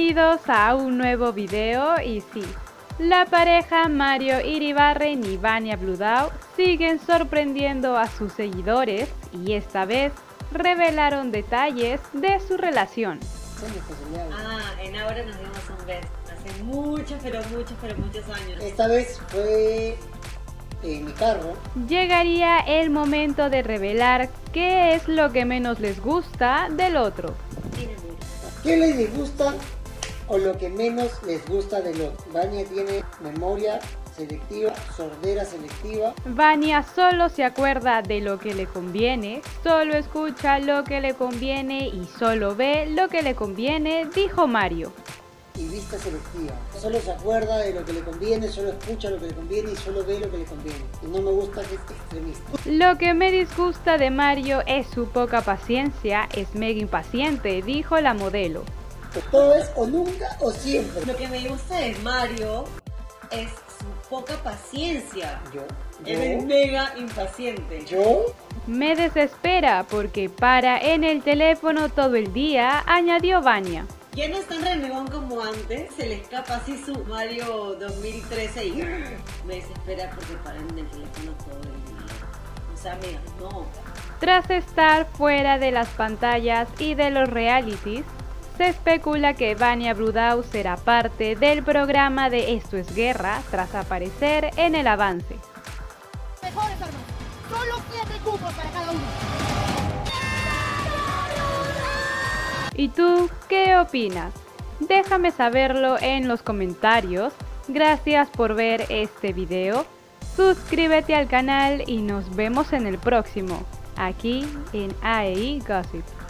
Bienvenidos a un nuevo video y sí, la pareja Mario Iribarren y Vania Bludau siguen sorprendiendo a sus seguidores y esta vez revelaron detalles de su relación. En Ahora nos dimos un beso, hace muchos, pero muchos años. Esta vez fue en mi carro. Llegaría el momento de revelar qué es lo que menos les gusta del otro. ¿Qué les disgusta o lo que menos les gusta del otro? Vania tiene memoria selectiva, sordera selectiva. Vania solo se acuerda de lo que le conviene, solo escucha lo que le conviene y solo ve lo que le conviene, dijo Mario. Y vista selectiva. Solo se acuerda de lo que le conviene, solo escucha lo que le conviene y solo ve lo que le conviene. Y no me gusta que es extremista. Lo que me disgusta de Mario es su poca paciencia, es mega impaciente, dijo la modelo. Todo es o nunca o siempre. Lo que me gusta de Mario es su poca paciencia. Es mega impaciente. ¿Yo? Me desespera porque para en el teléfono todo el día, añadió Vania. Ya no es tan renegón como antes, se le escapa así su Mario 2013 y me desespera porque para en el teléfono todo el día. O sea, me nota. Tras estar fuera de las pantallas y de los realities, se especula que Vania Bludau será parte del programa de Esto es Guerra tras aparecer en El Avance. Mejores armas, solo 7 cupos para cada uno. ¿Y tú qué opinas? Déjame saberlo en los comentarios. Gracias por ver este video. Suscríbete al canal y nos vemos en el próximo, aquí en AEI Gossip.